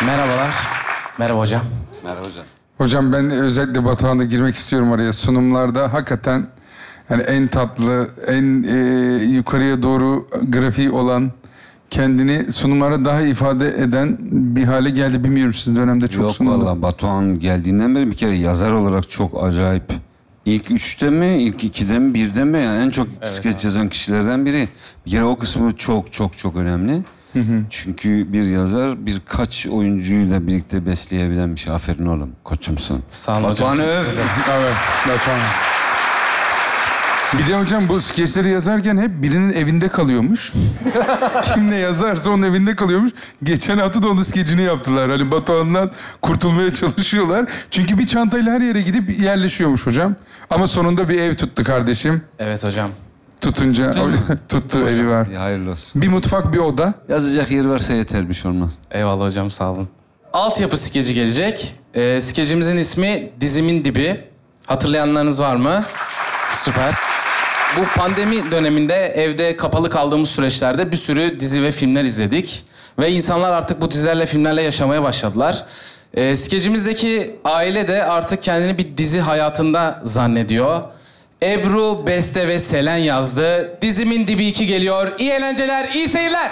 Merhabalar. Merhaba hocam. Merhaba hocam. Hocam ben özellikle Batuhan'da girmek istiyorum oraya. Sunumlarda hakikaten yani en tatlı, en yukarıya doğru grafiği olan, kendini sunumlara daha ifade eden bir hale geldi. Bilmiyorum sizin dönemde çok sunumda. Yok valla Batuhan geldiğinden beri bir kere yazar olarak çok acayip. İlk 3'te mi, ilk 2'de mi, 1'de mi? Yani en çok skeç yazan kişilerden biri. Bir kere o kısmı çok önemli. Çünkü bir yazar birkaç oyuncuyla birlikte besleyebilen bir şey. Aferin oğlum, koçumsun. Sağ olun hocam. Batuhan öv. Evet, Batuhan. Bir de hocam bu skeçleri yazarken hep birinin evinde kalıyormuş. Kim ne yazarsa onun evinde kalıyormuş. Geçen hafta da onun skecini yaptılar. Hani Batuhan'dan kurtulmaya çalışıyorlar. Çünkü bir çantayla her yere gidip yerleşiyormuş hocam. Ama sonunda bir ev tuttu kardeşim. Evet hocam. Tutunca tuttu evi var. İyi, hayırlı olsun. Bir mutfak, bir oda. Yazacak yer varsa yeter, bir şey olmaz. Eyvallah hocam, sağ olun. Altyapı skeci gelecek. Skecimizin ismi Dizimin Dibi. Hatırlayanlarınız var mı? Süper. Bu pandemi döneminde evde kapalı kaldığımız süreçlerde bir sürü dizi ve filmler izledik. Ve insanlar artık bu dizilerle, filmlerle yaşamaya başladılar. Skecimizdeki aile de artık kendini bir dizi hayatında zannediyor. Ebru, Beste ve Selen yazdı. Dizimin Dibi 2 geliyor. İyi eğlenceler, iyi seyirler.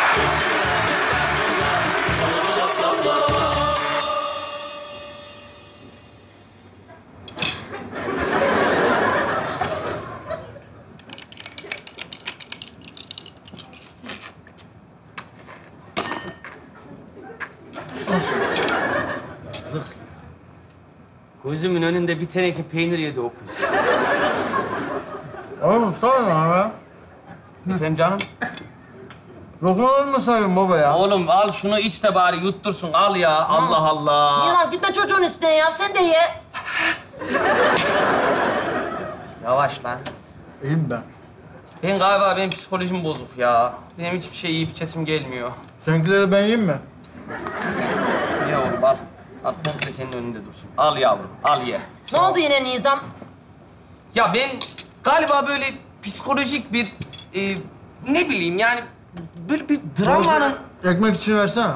Zık. Gözümün önünde bir teneke peynir yedi o kız. Oğlum sorma abi. Efendim canım? Lokmalarını mı sayıyorsun baba ya? Oğlum al şunu iç de bari yuttursun. Al ya. Allah Allah. Niye lan? Gitme çocuğun üstüne ya. Sen de ye. Yavaş lan. İyiyim ben. Benim psikolojim bozuk ya. Benim hiçbir şey yiyip içesim gelmiyor. Seninkileri ben yiyeyim mi? Ye oğlum al. Al komple senin önünde dursun. Al yavrum, al ye. Ne oldu yine Nizam? Ya ben galiba böyle psikolojik bir... ne bileyim yani... Böyle bir dramanın... Ekmek için versene.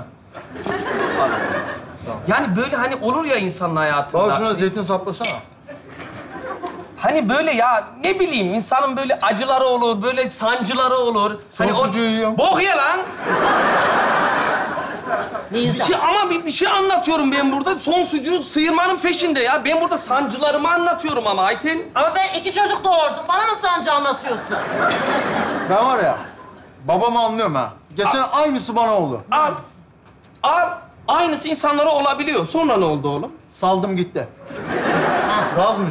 Yani böyle hani olur ya insanın hayatında. Baba şuna zeytin saplasana. Hani böyle ya ne bileyim insanın böyle acıları olur, böyle sancıları olur. Son Hani sucuğu yiyorum. Bok ye lan! Nizam. Bir şey anlatıyorum ben burada. Son sucuğu sıyırmanın peşinde ya. Ben burada sancılarımı anlatıyorum ama Ayten. Ama ben 2 çocuk doğurdum. Bana mı sancı anlatıyorsun? Ben var ya, babamı anlıyorum ha. Geçen aynısı bana oldu. Al. Aynısı insanlara olabiliyor. Sonra ne oldu oğlum? Saldım gitti. Razmış.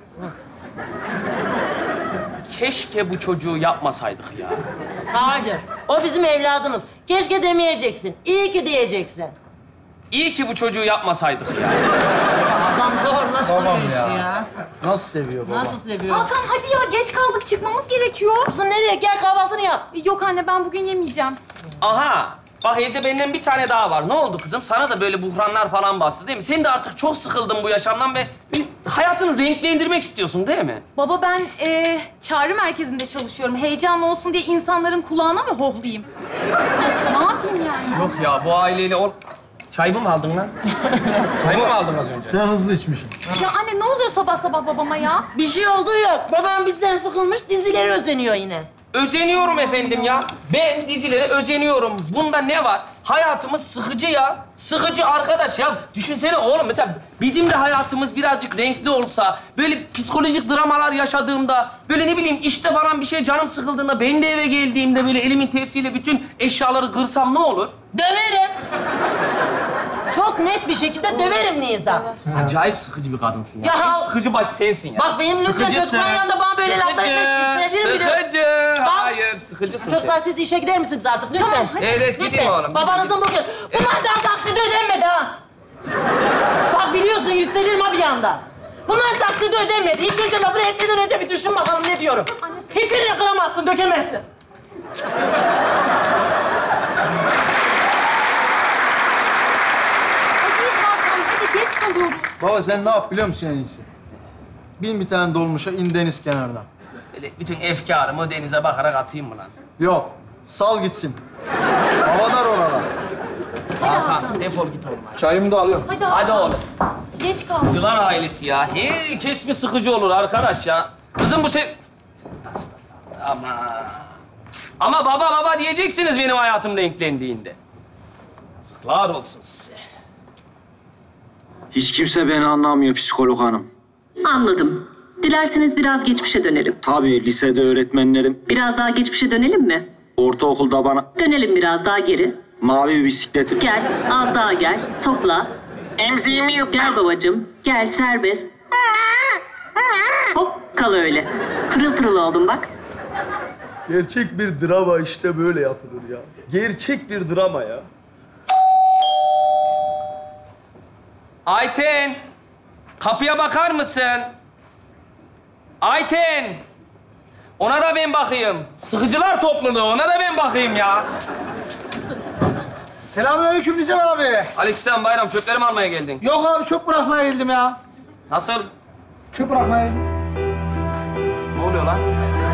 Keşke bu çocuğu yapmasaydık ya. Hayır. O bizim evladımız. Keşke demeyeceksin. İyi ki diyeceksin. İyi ki bu çocuğu yapmasaydık ya. Adam zorlaştırıyor Babam işi ya. ya. Nasıl seviyor baba? Nasıl seviyor? Hakan hadi ya geç kaldık çıkmamız gerekiyor. Kızım nereye? Gel kahvaltını yap. Yok anne ben bugün yemeyeceğim. Aha! Bak evde benden bir tane daha var. Ne oldu kızım? Sana da böyle buhranlar falan bastı değil mi? Sen de artık çok sıkıldın bu yaşamdan ve hayatını renklendirmek istiyorsun değil mi? Baba ben çağrı merkezinde çalışıyorum. Heyecanlı olsun diye insanların kulağına mı hohlayayım? Ne yapayım yani? Yok ya bu aileyle Çay mı aldın lan? Çay mı aldın az önce? Sen hızlı içmişsin. Ya anne ne oluyor sabah sabah babama ya? Bir şey olduğu yok. Babam bizden sıkılmış, dizileri özeniyor yine. Özeniyorum efendim ya. Ben dizilere özeniyorum. Bunda ne var? Hayatımız sıkıcı ya. Sıkıcı arkadaş ya. Düşünsene oğlum mesela bizim de hayatımız birazcık renkli olsa, böyle psikolojik dramalar yaşadığımda, böyle ne bileyim işte falan bir şey canım sıkıldığında, ben de eve geldiğimde böyle elimin tersiyle bütün eşyaları kırsam ne olur? Döverim. Çok net bir şekilde döverim Nizam. Acayip sıkıcı bir kadınsın ya. Ya- En sıkıcı baş sensin ya. Bak benim lütfen çocukların yanında bana böyle laflar etmek istediğini biliyorum. Sıkıcı. Bak. Hayır, sıkıcısın Çocuklar siz işe gider misiniz artık lütfen? sen. Evet, gidin oğlum. Babanızın bugün... Bunlar daha taksit ödenmedi ha. Bak biliyorsun yükselirim ha bir anda. Bunlar taksit ödenmedi. İlk önce lafını etmeden önce bir düşün bakalım ne diyorum. Hiçbirini kıramazsın, dökemezsin. Hadi Hakan hadi geç kalıyoruz. Baba sen ne yap biliyor musun en iyisi? Bin bir tane dolmuşa in deniz kenarına. Böyle bütün efkarımı denize bakarak atayım mı lan? Yok, sal gitsin. Havadar oralar. Hakan, defol git oğlum. Çayımı da alıyorum. Hadi Hadi oğlum. Geç kal. Sıkıcılar ailesi ya. Herkes mi sıkıcı olur arkadaş ya? Kızım bu Ama baba diyeceksiniz benim hayatım renklendiğinde. Yazıklar olsun size. Hiç kimse beni anlamıyor psikolog hanım. Anladım. Dilerseniz biraz geçmişe dönelim. Tabii lisede öğretmenlerim Biraz daha geçmişe dönelim mi? ortaokulda bana Dönelim biraz daha geri. mavi bir bisikletim. Gel, az daha gel. Topla. Emziğimi yuttum. Gel babacığım. Gel, serbest. Hop, kal öyle. Pırıl pırıl oldun bak. Gerçek bir drama işte böyle yapılır ya. Gerçek bir drama ya. Ayten, kapıya bakar mısın? Ayten, ona da ben bakayım. Sıkıcılar topluluğu, ona da ben bakayım ya. Selamünaleyküm Nizam abi. Aleykümselam Bayram, çöplerimi almaya geldin. Yok abi çöp bırakmaya geldim ya. Nasıl? Çöp bırakmaya geldim. Ne oluyor lan?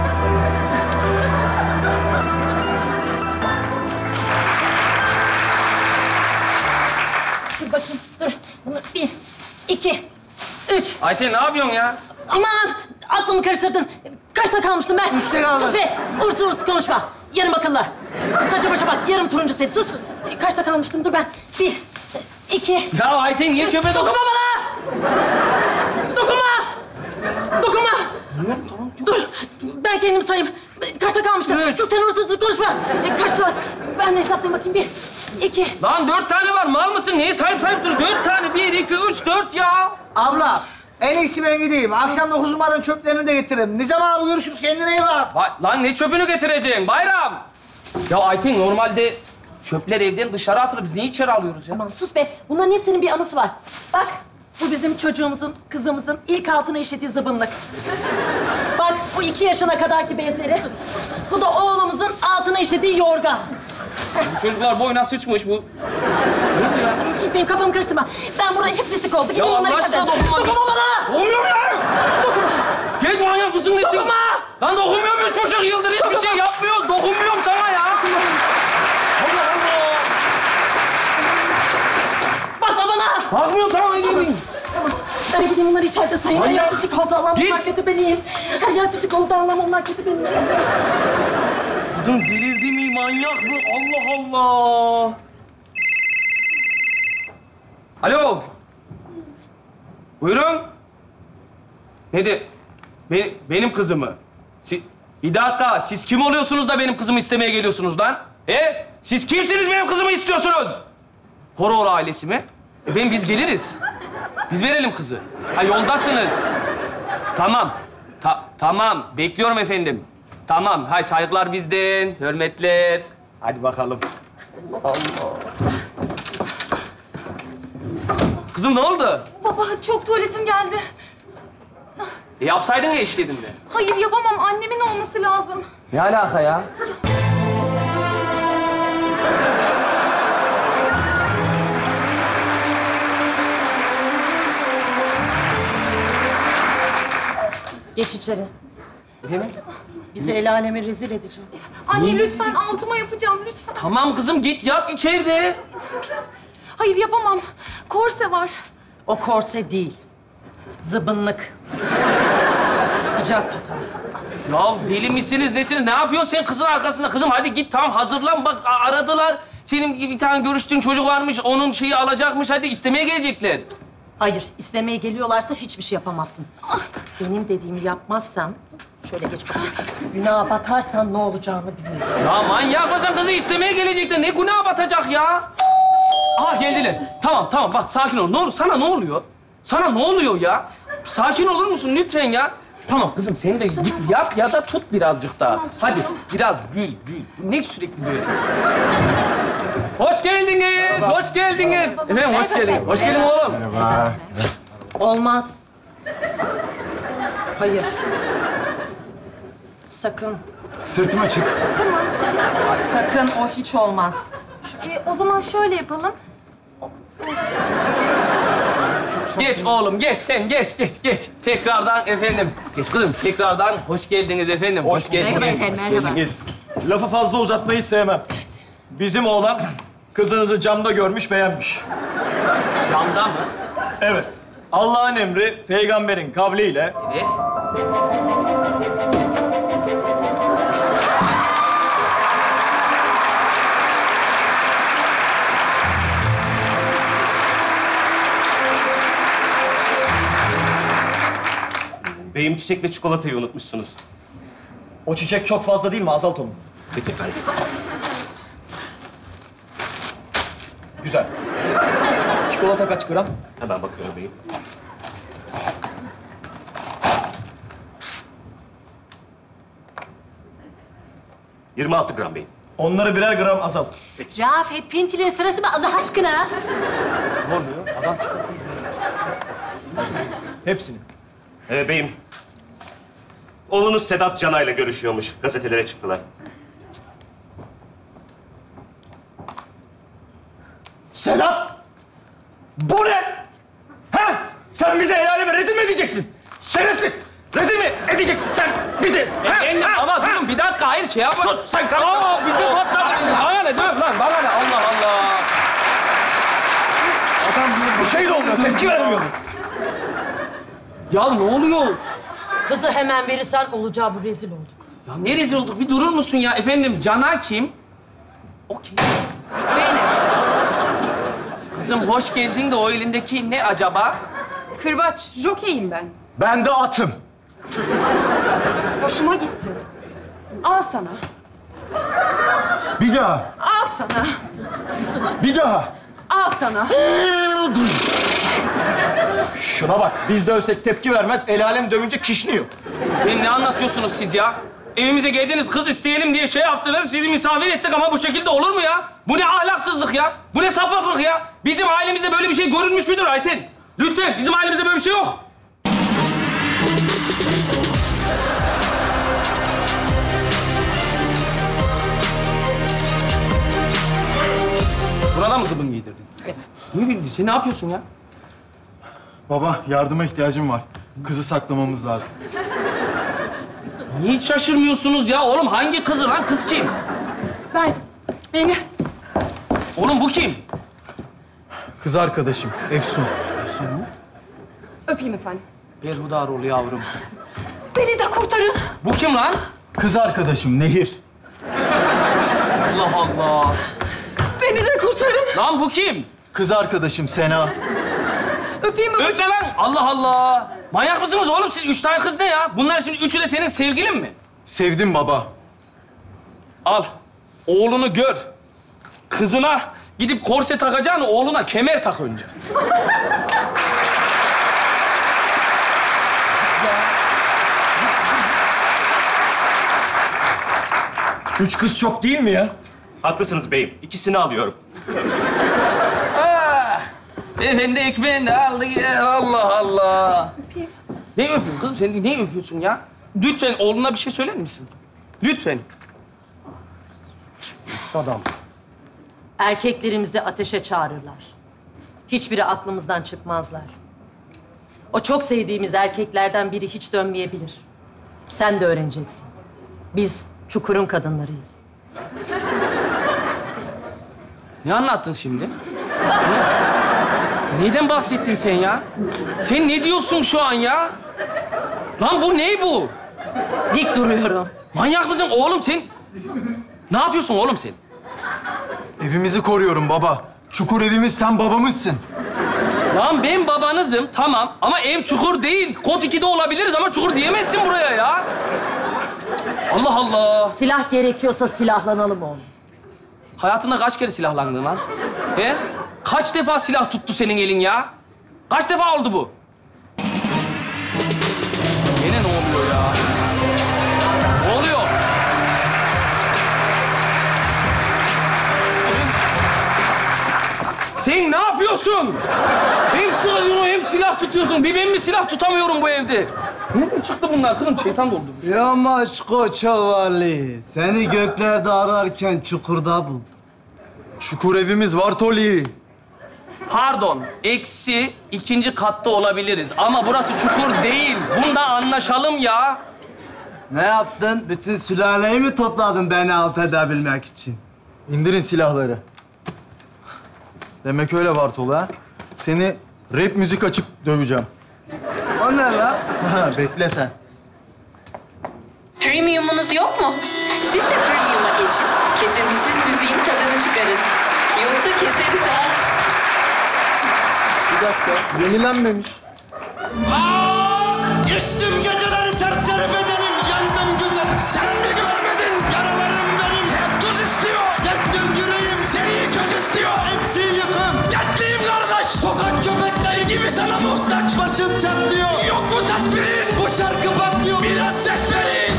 Dur bakayım, dur. Bunu 1, 2, 3. Ayten ne yapıyorsun ya? Aman, aklımı karıştırdın. Kaçta kalmıştım ben? 3'te kaldım. Sus be, uğursuz konuşma. Yarım akıllı. Saça başa bak, yarım turuncu seni. Sus. Kaçta kalmıştım? Dur ben. 1, 2... Ya Ayten niye çöpe Dokunma bana! Dokunma! Dokunma! Dur, ben kendim sayayım. Kaçta kalmıştım? Sus sen uğursuz konuşma. Kaç saat? Ben de hesaplayayım bakayım. 1, 2... Lan 4 tane var, mal mısın? Niye sayıp dur? 4 tane, 1, 2, 3, 4 ya. Abla, en iyisi ben gideyim. Akşam 9 numaranın çöplerini de getiririm. Nizam abi görüşürüz. Kendine iyi bak. Lan ne çöpünü getireceksin Bayram? Ya Ayten normalde çöpler evden dışarı atılır. Biz niye içeri alıyoruz ya? Aman sus be. Bunların hepsinin bir anısı var. Bak, bu bizim çocuğumuzun, kızımızın ilk altına işlediği zıbınlık. Bak, bu 2 yaşına kadarki bezleri. Bu da oğlumuzun altına işlediği yorgan. Çocuklar boyuna sıçmış bu. Sus benim kafamı karıştırma. Ben buraya hep pislik oldu. Gidin Ya onları Allah aşkına yıkadın. dokunma. Dokunma bana! Olmuyor ya! Dokunma! Gel manyak mısın nesin? Dokunma! Lan dokunmuyorum 3,5 yıldır hiçbir şey yapmıyoruz. Dokunmuyorum sana ya. Allah Allah! Bakma bana! Bakmıyorum tamam gidin. Tamam. Ben gideyim bunları içeride sayayım. Her yer Manyak. pislik oldu. Allah'ım Git. onlar kötü benim. Her yer pislik oldu. Allah'ım onlar kötü benim. Kadın delirdi mi? Manyak mı? Allah Allah! Alo! Buyurun. Benim kızımı. Bir dakika, siz kim oluyorsunuz da benim kızımı istemeye geliyorsunuz lan? Siz kimsiniz benim kızımı istiyorsunuz? Horor ailesi mi? Efendim biz geliriz. Biz verelim kızı. Ha yoldasınız. Tamam. Tamam. Bekliyorum efendim. Tamam. Hay saygılar bizden. Hürmetler. Hadi bakalım. Allah. Kızım ne oldu? Baba çok tuvaletim geldi. Yapsaydın ya işledin de. Hayır yapamam. Annemin olması lazım. Ne alaka ya? Geç içeri. Efendim? Bizi el aleme rezil edecek. Anne lütfen altıma yapacağım lütfen. Tamam kızım git yap içeride. Hayır yapamam. Korse var. O korse değil. Zıbınlık. Sıcak tutar. Ya deli misiniz nesiniz? Ne yapıyorsun sen kızın arkasında? Kızım hadi git tamam hazırlan. Bak aradılar. Senin bir tane görüştüğün çocuk varmış. Onun şeyi alacakmış. Hadi istemeye gelecekler. Hayır, istemeye geliyorlarsa hiçbir şey yapamazsın. Benim dediğimi yapmazsan, şöyle geç bakayım. Günaha batarsan ne olacağını bilmiyorum. Ya manyak mısın? Kızı istemeye gelecekler. Ne günah batacak ya? Aha geldiler. Tamam bak sakin ol. Ne olur sana ne oluyor? Sana ne oluyor ya? Sakin olur musun lütfen ya? Tamam kızım sen de git yap ya da tut birazcık daha. Hadi biraz gül. Ne sürekli böyle? Hoş geldiniz, hoş geldiniz. Efendim hoş geldin. Hoş geldin oğlum. Merhaba. Olmaz. Hayır. Sakın. Sırtıma çık. Sakın, o hiç olmaz. O zaman şöyle yapalım. Geç oğlum, geç sen, geç. Tekrardan efendim. Geç kızım, tekrardan hoş geldiniz efendim. Hoş geldiniz. Merhaba efendim, merhaba. Lafı fazla uzatmayı sevmem. Bizim oğlan kızınızı camda görmüş, beğenmiş. Camda mı? Evet. Allah'ın emri, peygamberin kavliyle Evet. Beyim çiçek ve çikolatayı unutmuşsunuz. o çiçek çok fazla değil mi? Azalt onu. Peki efendim. Güzel. Çikolata kaç gram? Hemen bakıyorum beyim. ...26 gram beyim. Onları birer gram azalt. Rafet, pintilerin sırası mı Allah aşkına? Ne oluyor? Adam çıkıyor. Hepsini. Beyim, oğlunuz Sedat Canay'la görüşüyormuş. Gazetelere çıktılar. Sedat! Bu ne? Ha? Sen bizi el aleme rezil mi edeceksin? Şerefsiz! Rezil mi edeceksin sen bizi? Ama durun bir dakika, hayır şey yapma. Sus, sen karışma. Bizi patladı. Bana ne, döv lan, bana ne? Allah Allah. Adam bir şey de olmuyor, tepki vermiyor. Ya ne oluyor? Kızı hemen verirsen olacağı bu rezil olduk. Ya ne rezil olduk? Bir durur musun ya? Efendim, Cana kim? O kim? Benim. Kızım hoş geldin de o elindeki ne acaba? Kırbaç, jokeyim ben. Ben de atım. Hoşuma gitti. Al sana. Bir daha. Al sana. Bir daha. Al sana. Şuna bak, biz dövsek tepki vermez, el alem dövünce kişniyor. Ne anlatıyorsunuz siz ya? Evimize geldiniz, kız isteyelim diye şey yaptınız, sizi misafir ettik ama bu şekilde olur mu ya? Bu ne ahlaksızlık ya? Bu ne sapıklık ya? Bizim ailemizde böyle bir şey görülmüş müdür Ayten? Lütfen, bizim ailemizde böyle bir şey yok. Burada mı zıbın giydirdin? Evet. Ne bileyim, sen ne yapıyorsun ya? Baba, yardıma ihtiyacım var. Kızı saklamamız lazım. Niye hiç şaşırmıyorsunuz ya? Oğlum hangi kızı lan? Kız kim? Beni. Oğlum bu kim? Kız arkadaşım, Efsun. Öpeyim efendim. Berhudar ol yavrum. Beni de kurtarın. Bu kim lan? Kız arkadaşım, Nehir. Allah Allah. Beni de kurtarın. Lan bu kim? Kız arkadaşım, Sena. Öpeyim babacığım. Öpme lan. Allah Allah. Manyak mısınız oğlum siz? 3 tane kız ne ya? Bunlar şimdi üçü de senin sevgilin mi? Sevdim baba. Al. Oğlunu gör. Kızına gidip korse takacağını oğluna kemer tak önce. Üç kız çok değil mi ya? Haklısınız beyim. İkisini alıyorum. Efendi ekmeğini de aldı ya. Allah Allah. Öpeyim. Ne öpüyorsun kızım? Sen ne öpüyorsun ya? Lütfen oğluna bir şey söyler misin? Lütfen. Adam. Erkeklerimizi ateşe çağırırlar. Hiçbiri aklımızdan çıkmazlar. O çok sevdiğimiz erkeklerden biri hiç dönmeyebilir. Sen de öğreneceksin. Biz Çukur'un kadınlarıyız. Ne anlattın şimdi? Neyden bahsettin sen ya? Sen ne diyorsun şu an ya? Lan bu ne bu? Dik duruyorum. Manyak mısın oğlum sen? Ne yapıyorsun oğlum sen? Evimizi koruyorum baba. Çukur evimiz, sen babamızsın. Lan ben babanızım tamam ama ev Çukur değil. Kod 2'de olabiliriz ama Çukur diyemezsin buraya ya. Allah Allah. Silah gerekiyorsa silahlanalım oğlum. Hayatında kaç kere silahlandın lan? He? Kaç defa silah tuttu senin elin ya? Kaç defa oldu bu? Yine ne oluyor ya? Ne oluyor? Sen ne yapıyorsun? Hem sığınıyorsun hem silah tutuyorsun. Bir ben mi silah tutamıyorum bu evde? Nereden çıktı bunlar? Kızım şeytan doldu. Yamaç Koçavali, seni göklerde ararken çukurda buldum. Çukur evimiz var Toli. Pardon, eksi 2. katta olabiliriz. Ama burası Çukur değil. Bunda anlaşalım ya. Ne yaptın? Bütün sülaleyi mi topladın beni alt edebilmek için? İndirin silahları. Demek öyle Bartolu ha. Seni rap müzik açıp döveceğim. O ne lan? Bekle sen. Premiumunuz yok mu? Siz de premium'a geçin. Kesintisiz müziğin tadını çıkarın. Yoksa keseriz ha. Bir dakika. Yenilenmemiş. İçtim geceleri serseri bedenim, yandım güzel. Sen mi görmedin? Yaralarım benim hep tuz istiyor. Geçtim yüreğim seni köz istiyor. Hepsi yıkım. Dertliyim kardeş. Sokak köpekleri gibi sana muhtaç. Başım çatlıyor. Yok mu aspirin? Bu şarkı patlıyor. Biraz ses verin.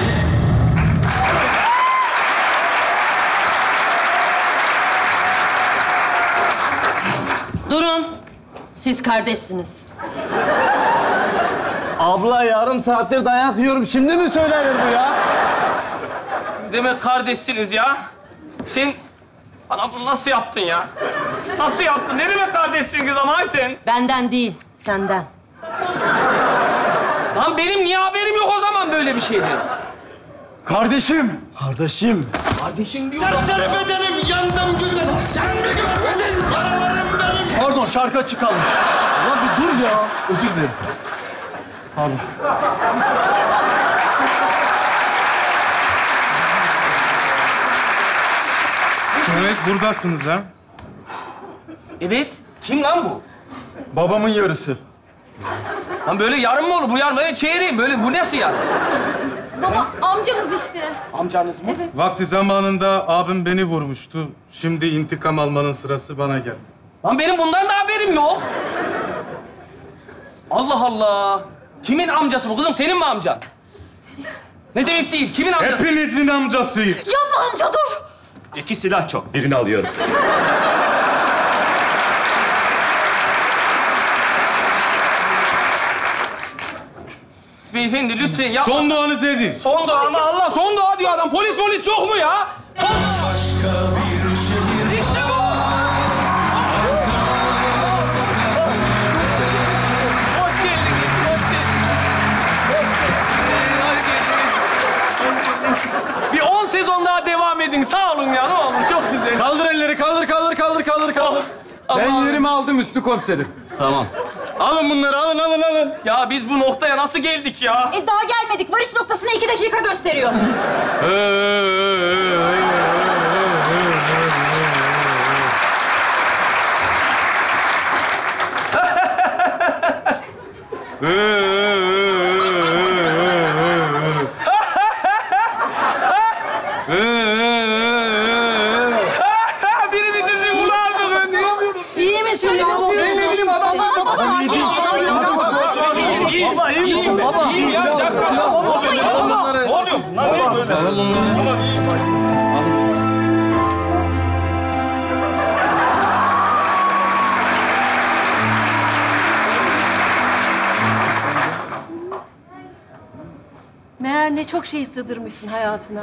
Durun. Siz kardeşsiniz. Abla yarım saattir dayak yiyorum. Şimdi mi söylenir bu ya? Demek kardeşsiniz ya. Sen bana bunu nasıl yaptın ya? Nasıl yaptın? Ne demek kardeşsiniz ama Ayten? Benden değil, senden. Lan benim niye haberim yok o zaman böyle bir şeyden? Kardeşim. Kardeşim. Kardeşim diyor. Serseri bedenim, yandım güzel. Sen mi görmedin? Yaralarım benim. Pardon şarkı açık kalmış. Ulan bir dur ya. Özür dilerim. Pardon. Evet, buradasınız ha. Evet. Kim lan bu? Babamın yarısı. Lan böyle yarım mı olur? Bu yarım. Evet çeyreğim. Böyle bu nasıl yarım? Baba amcamız işte. Amcanız mı? Evet. Vakti zamanında abim beni vurmuştu. Şimdi intikam almanın sırası bana geldi. Lan benim bundan da haberim yok. Allah Allah. Kimin amcası bu kızım? Senin mi amcan? Ne demek değil? Kimin amcası? Hepinizin amcasıyım. Yapma amca dur. 2 silah çok. Birini alıyorum. Beyefendi lütfen yapma. Son duanızı edin. Son dua ama Allah son dua diyor adam. Polis yok mu ya? Son İşte bu. Hoş geldiniz. Bir 10 sezon daha devam edin. Sağ olun ya. Ne olur çok güzel. Kaldır elleri. Kaldır. Ben yerimi aldım Üstü Komiserim. Tamam. Alın bunları. Alın. Ya biz bu noktaya nasıl geldik ya? Daha gelmedik. Varış noktasına 2 dakika gösteriyor. Biri bitirsin bunu artık. Ben ne yapıyorum? İyi misin ya? Baba sakin ol. Baba iyi misin? Baba. İyiyim ya. Ne oluyor? Meğer ne çok şey sığdırmışsın hayatına.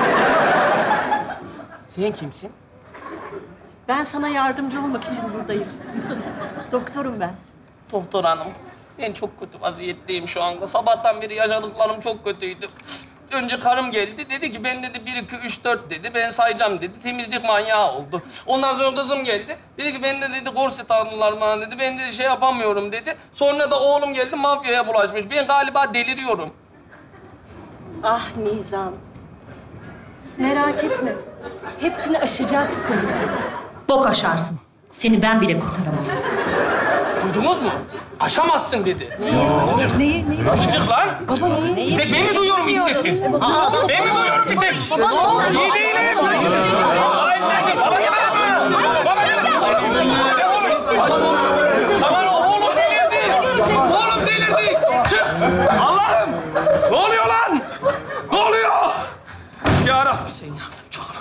Sen kimsin? Ben sana yardımcı olmak için buradayım. Doktorum ben. Doktor hanım, ben çok kötü vaziyetteyim şu anda. Sabahtan beri yaşadıklarım çok kötüydü. Önce karım geldi, dedi ki ben dedi 1, 2, 3, 4 dedi. Ben sayacağım dedi. Temizlik manyağı oldu. Ondan sonra kızım geldi. Dedi ki ben de dedi korset aldılar bana dedi. Ben de şey yapamıyorum dedi. Sonra da oğlum geldi mafyaya bulaşmış. Ben galiba deliriyorum. Ah Nizam. Merak etme. Hepsini aşacaksın. Bok aşarsın. Seni ben bile kurtaramam. Duydunuz mu? Aşamazsın dedi. Neyi? Nasılcık lan? Baba neyi? Bir tek ben mi duyuyorum iç sesi? Ben mi duyuyorum bir tek? Baba ne oldu? İyi değilim. Sahiplisin. Baba gibi yapma. Baba gibi. Zaman oğlum delirdi. Oğlum delirdi. Çık. Allah'ım. Ne oluyor lan? Ne oluyor? Ya Rabbi sen yardımcı ol.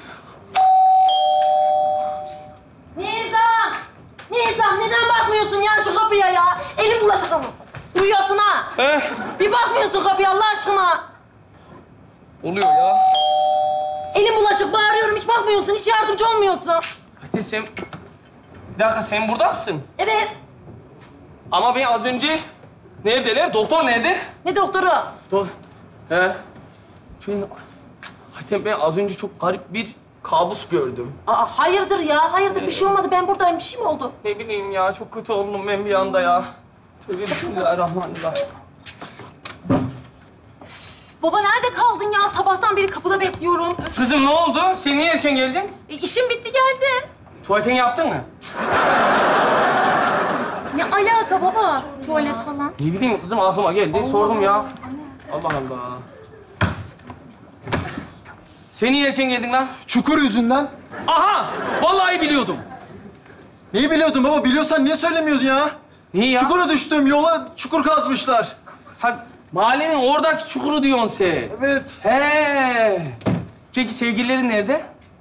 Nizam neden bakmıyorsun ya şu kapıya ya? Elim bulaşık ama. Uyuyorsun ha. Bir bakmıyorsun kapıya Allah aşkına. Oluyor ya. Elim bulaşık bağırıyorum hiç bakmıyorsun, hiç yardımcı olmuyorsun. Hadi sen... Bir dakika sen burada mısın? Evet. Ama ben az önce... Neredeler? Doktor nerede? Ne doktoru? Ben az önce çok garip bir kabus gördüm. Aa, hayırdır ya? Hayırdır? Bir şey olmadı. Ben buradayım. Bir şey mi oldu? Ne bileyim ya, çok kötü oldum ben bir anda ya. Tövbe bismillahirrahmanirrahim. Baba nerede kaldın ya? Sabahtan beri kapıda bekliyorum. Kızım ne oldu? Sen niye erken geldin? İşim bitti geldim. Tuvaletini yaptın mı? Ne alaka baba? Tuvalet falan. Ne bileyim kızım, aklıma geldi. Sordum ya. Allah Allah. Sen niye erken geldin lan? Çukur yüzünden. Aha! Vallahi biliyordum. Neyi biliyordun baba? Biliyorsan niye söylemiyorsun ya? Niye ya? Çukura düştüm. Yola çukur kazmışlar. Ha, mahallenin oradaki çukuru diyorsun sen. Evet. He. Peki sevgililerin nerede?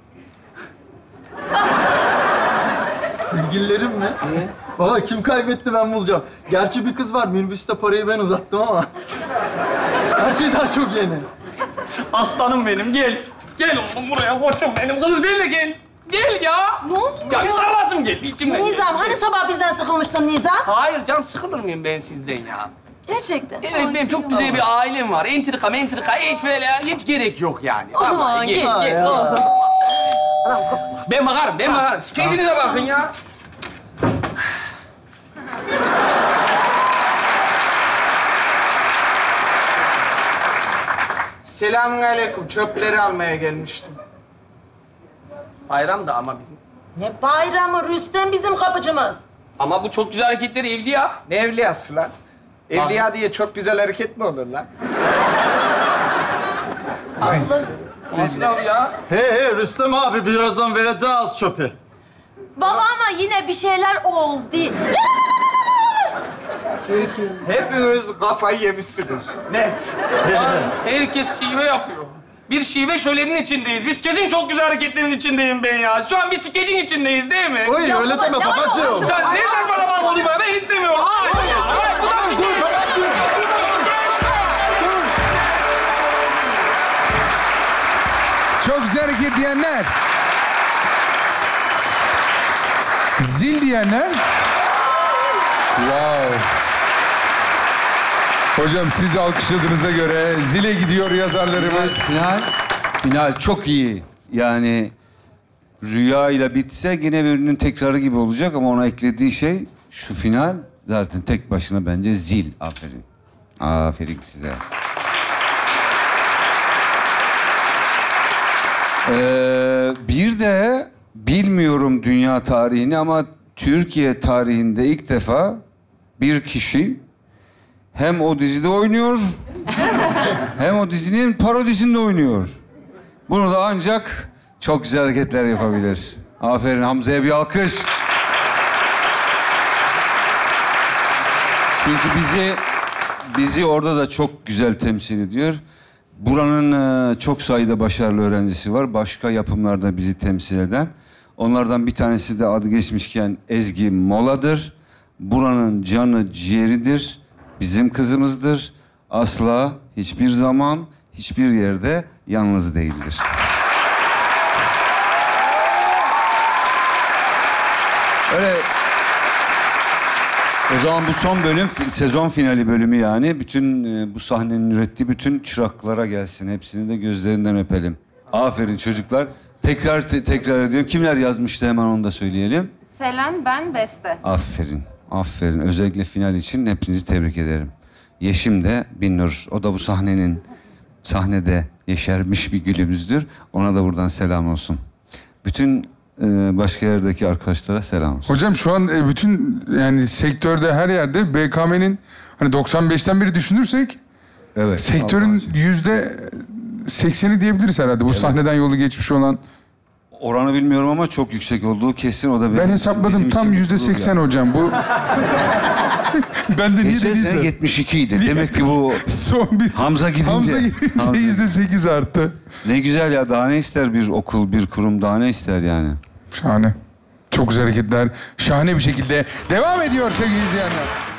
Sevgililerim mi? Baba kim kaybetti ben bulacağım. Gerçi bir kız var. Minibüste parayı ben uzattım ama. Her şey daha çok yeni. Aslanım benim, gel. Gel oğlum buraya, koçum benim. Kızım sen de gel. Gel ya. Ne oldu Ya bir sarılasım gel, içimden. Nizam, hani sabah bizden sıkılmıştın Nizam? Hayır canım, sıkılır mıyım ben sizden ya? Gerçekten. Evet, benim çok güzel bir ailem var. Entrika, hiç böyle, hiç gerek yok yani. Aman gel. Ben bakarım. Siz kendinize bakın ya. Selamünaleyküm. Çöpleri almaya gelmiştim. Bayram da ama bizim. Ne bayramı? Rüstem bizim kapıcımız. Ama bu çok güzel hareketleri evliya. Ne evliyası lan? Evliya diye çok güzel hareket mi olur lan? Nasıl ya? He Rüstem abi birazdan vereceğiz çöpü. Baba ama yine bir şeyler oldu. Hepiniz kafayı yemişsiniz. Net. Herkes şive yapıyor. Bir şive şölenin içindeyiz. Biz kesin çok güzel hareketlerin içindeyim ben ya. Şu an bir skecin içindeyiz değil mi? Oy öyle deme babacığım. Ya ne saçmalama olayım ben istemiyorum. Hayır, bu da skeç. Çok güzel hareket diyenler. Zil diyenler. Wow. Hocam siz de alkışladığınıza göre zile gidiyor yazarlarımız. Final çok iyi. Yani rüya ile bitse yine birbirinin tekrarı gibi olacak ama ona eklediği şey şu final zaten tek başına bence zil. Aferin. Aferin size. Bir de bilmiyorum dünya tarihini ama Türkiye tarihinde ilk defa bir kişi hem o dizide oynuyor hem o dizinin parodisinde oynuyor. Bunu da ancak çok güzel hareketler yapabilir. Aferin Hamza'ya bir alkış. Çünkü bizi orada da çok güzel temsil ediyor. Buranın çok sayıda başarılı öğrencisi var. Başka yapımlarda bizi temsil eden. Onlardan bir tanesi de adı geçmişken Ezgi Mola'dır. Buranın canı ciğeridir. Bizim kızımızdır. Asla hiçbir zaman, hiçbir yerde yalnız değildir. Öyle. O zaman bu son bölüm, sezon finali bölümü yani. Bütün bu sahnenin ürettiği bütün çıraklara gelsin. Hepsini de gözlerinden öpelim. Aferin çocuklar. Tekrar ediyorum. Kimler yazmıştı hemen onu da söyleyelim. Selen, ben, Beste. Aferin. Aferin. Özellikle final için hepinizi tebrik ederim. Yeşim de Binnur. O da bu sahnede yeşermiş bir gülümüzdür. Ona da buradan selam olsun. Bütün başka yerdeki arkadaşlara selam olsun. Hocam şu an bütün yani sektörde her yerde BKM'nin hani 95'ten beri düşünürsek evet, sektörün %80'i diyebiliriz herhalde. Bu sahneden yolu geçmiş olan. Oranı bilmiyorum ama çok yüksek olduğu kesin. O da ben hesapladım tam %80 yani. Hocam bu. Ben de niye dediysem. 72 idi. Demek ki bu son bir Hamza gidince %8 arttı. Ne güzel ya. Daha ne ister bir okul, bir kurum daha ne ister yani. Şahane. Çok güzel hareketler. Şahane bir şekilde devam ediyor sevgili izleyenler.